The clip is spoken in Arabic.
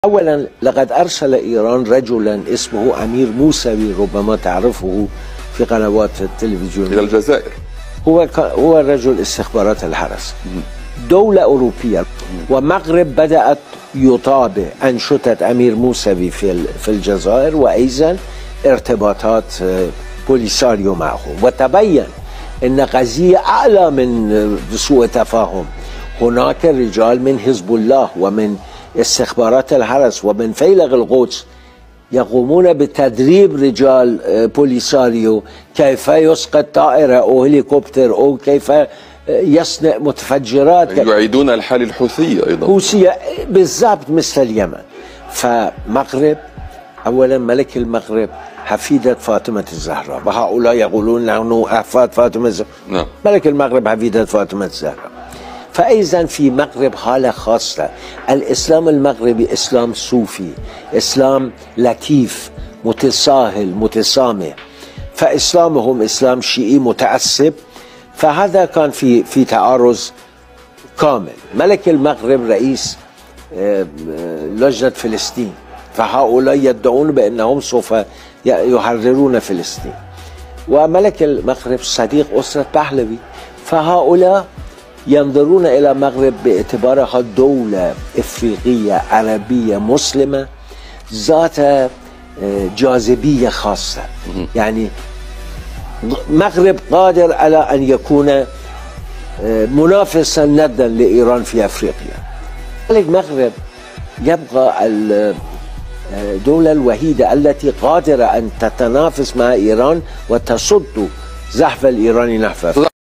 أولا لقد أرسل إيران رجلا اسمه أمير موسوي، ربما تعرفه في قنوات التلفزيون، إلى الجزائر. هو رجل استخبارات الحرس، دولة أوروبية، ومغرب بدأت يطابق أنشطة أمير موسوي في الجزائر، وأيضا ارتباطات بوليساريو معه، وتبين أن قضية أعلى من سوء تفاهم. هناك رجال من حزب الله ومن استخبارات الحرس ومن فيلق القدس يقومون بتدريب رجال بوليساريو كيف يسقط طائرة أو هليكوبتر أو كيف يصنع متفجرات، يعيدون الحالة الحوثية أيضا. حوثية بالضبط مثل اليمن. فمغرب أولا ملك المغرب حفيدة فاطمة الزهراء، وهؤلاء يقولون نحن أحفاد فاطمة الزهراء. نعم. ملك المغرب حفيدة فاطمة الزهراء. فإذا في مغرب حالة خاصة. الإسلام المغربي إسلام صوفي، إسلام لطيف متساهل متسامح، فإسلامهم إسلام شيعي متعصب، فهذا كان في تعارض كامل. ملك المغرب رئيس لجنة فلسطين، فهؤلاء يدعون بأنهم سوف يحررون فلسطين، وملك المغرب صديق أسرة بحلوي، فهؤلاء ينظرون إلى المغرب باعتبارها دولة إفريقية عربية مسلمة ذات جاذبية خاصة. يعني المغرب قادر على أن يكون منافسا ندا لإيران في أفريقيا. المغرب يبقى الدولة الوحيدة التي قادرة أن تتنافس مع إيران وتصد زحف الإيراني نحو